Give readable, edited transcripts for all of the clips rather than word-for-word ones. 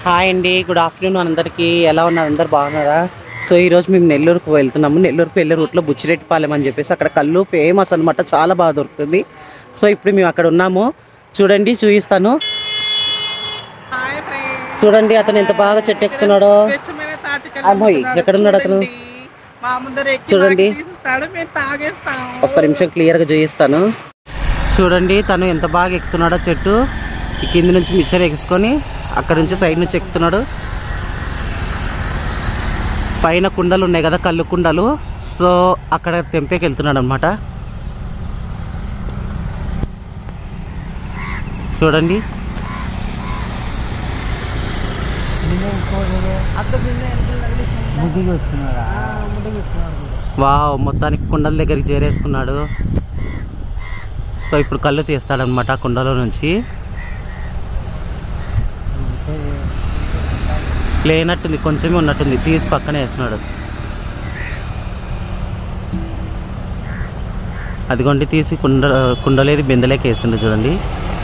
Hi అండి, good afternoon అందరికీ. ఎలా ఉన్నారు? అందరు బాగున్నారా? సో ఈరోజు మేము నెల్లూరుకు వెళ్తున్నాము. నెల్లూరుకు వెళ్ళే రూట్లో బుచ్చిరెడ్డిపాలెం అని చెప్పేసి అక్కడ కళ్ళు ఫేమస్ అనమాట, చాలా బాగా దొరుకుతుంది. సో ఇప్పుడు మేము అక్కడ ఉన్నాము, చూడండి, చూపిస్తాను. చూడండి అతను ఎంత బాగా చెట్టు ఎక్కుతున్నాడో. అమ్మాయి ఎక్కడున్నాడు అతను? చూడండి, ఒక్క నిమిషం క్లియర్గా చూపిస్తాను. చూడండి తను ఎంత బాగా ఎక్కుతున్నాడో చెట్టు. ఈ కింది నుంచి మిక్చర్ ఎక్కించుకొని అక్కడ నుంచి సైడ్ నుంచి ఎక్కుతున్నాడు. పైన కుండలు ఉన్నాయి కదా, కళ్ళు కుండలు, సో అక్కడ తెంపేకి వెళ్తున్నాడు అనమాట. చూడండి వావ్, మొత్తానికి కుండల దగ్గరికి చేరేసుకున్నాడు. సో ఇప్పుడు కళ్ళు తీస్తాడనమాట కుండలో నుంచి. లేనట్టుంది, కొంచెమే ఉన్నట్టుంది, తీసి పక్కనే వేస్తున్నాడు. అదిగోండి తీసి కుండలేది బిందెలేకి వేస్తుండే. చూడండి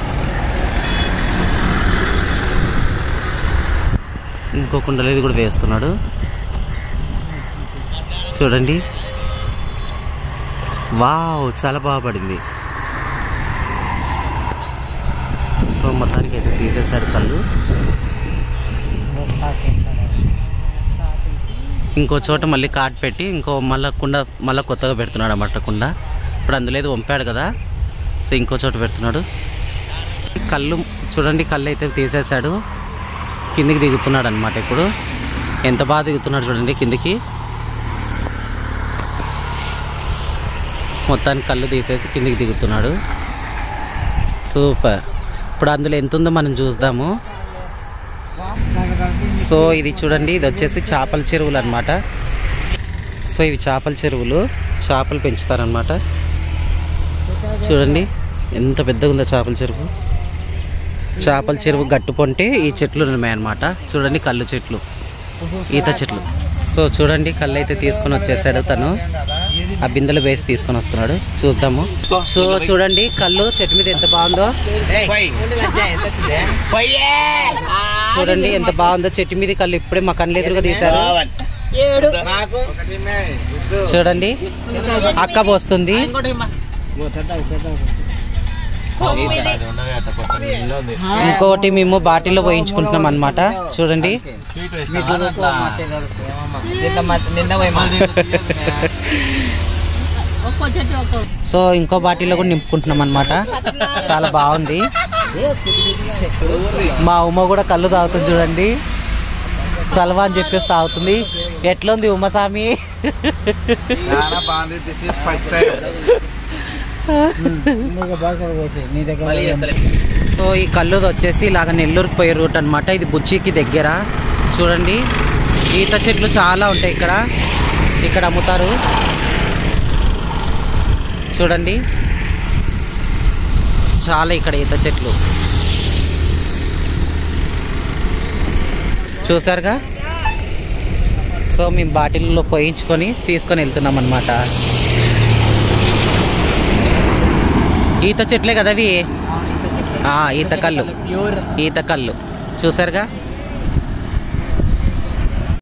ఇంకో కుండలేది కూడా వేస్తున్నాడు. చూడండి, వావ్, చాలా బాగా పడింది. సో మొత్తానికి అయితే తీసేసాడు కళ్ళు. ఇంకో చోట మళ్ళీ కాట్ పెట్టి మళ్ళీ కొత్తగా పెడుతున్నాడు అన్నమాట కుండ. ఇప్పుడు అందులో వంపాడు కదా, సో ఇంకో చోట పెడుతున్నాడు. కళ్ళు చూడండి, కళ్ళు అయితే తీసేసాడు, కిందికి దిగుతున్నాడు అనమాట. ఇప్పుడు ఎంత బాగా దిగుతున్నాడు చూడండి కిందికి. మొత్తానికి కళ్ళు తీసేసి కిందికి దిగుతున్నాడు. సూపర్. ఇప్పుడు అందులో ఎంత ఉందో మనం చూద్దాము. సో ఇది చూడండి, ఇది వచ్చేసి చేపల చెరువులు అనమాట. సో ఇవి చేపల చెరువులు, చేపలు పెంచుతారనమాట. చూడండి ఎంత పెద్దగా ఉందో చేపల చెరువు. చేపల చెరువు గట్టు పొంటే ఈ చెట్లు ఉన్నాయన్నమాట. చూడండి కళ్ళు చెట్లు, ఈత చెట్లు. సో చూడండి కళ్ళు అయితే తీసుకొని వచ్చేసాడు తను, ఆ బిందెలు వేసి తీసుకొని వస్తున్నాడు. చూద్దాము. సో చూడండి కళ్ళు చెట్టు మీద ఎంత బాగుందో. చూడండి ఎంత బాగుందో చెట్టు మీద కళ్ళు. ఇప్పుడే మా కళ్ళు ఎదురుగా తీశారు. చూడండి అక్క పోస్తుంది. ఇంకోటి మేము బాటిల్లో పోయించుకుంటున్నాం అనమాట. చూడండి సో ఇంకో బాటిల్లో కూడా నింపుకుంటున్నాం అనమాట. చాలా బాగుంది. మా ఉమ్మ కూడా కళ్ళు తాగుతుంది. చూడండి సల్వా అని చెప్పేసి తాగుతుంది. ఎట్లుంది ఉమ్మస్వామి? సో ఈ కళ్ళు వచ్చేసి ఇలాగ నెల్లూరుకి పోయే రూట్ అనమాట. ఇది బుచ్చికి దగ్గర. చూడండి ఈత చెట్లు చాలా ఉంటాయి ఇక్కడ అమ్ముతారు. చూడండి చాలా ఇక్కడ ఈత చెట్లు చూసారుగా. సో మేము బాటిల్లో పోయించుకొని తీసుకొని వెళ్తున్నాం అనమాట. ఈత చెట్లే కదా అవి, ఈత కళ్ళు చూసారుగా.